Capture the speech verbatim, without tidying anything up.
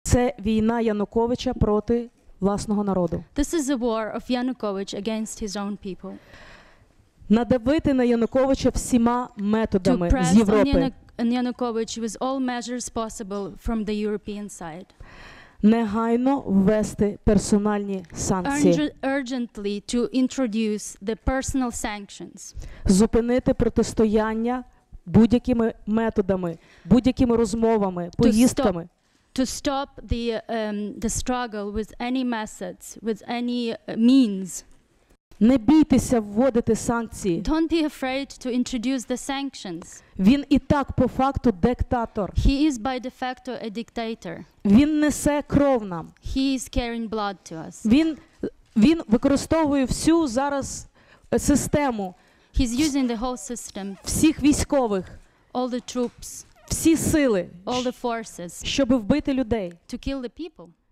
Це війна Януковича проти власного народу. This is a war of Yanukovych against his own people. Надавити на Януковича всіма To методами press з on, Європи. Yanu- on Yanukovych with all measures possible from the European side. Негайно ввести персональні санкції. Urge- urgently to introduce the personal sanctions. Зупинити протистояння будь-якими методами, будь-якими розмовами, поїздками. To stop the, um, the struggle with any methods, with any uh, means. Не бійтеся вводити санкції. Don't be afraid to introduce the sanctions. Він і так по факту диктатор. He is by de facto a dictator. Він несе кров нам. He is carrying blood to us. Він, він використовує всю зараз е, систему, He's using the whole system, всіх військових, all the troops, всі сили, all the forces щоб вбити людей. to kill the people.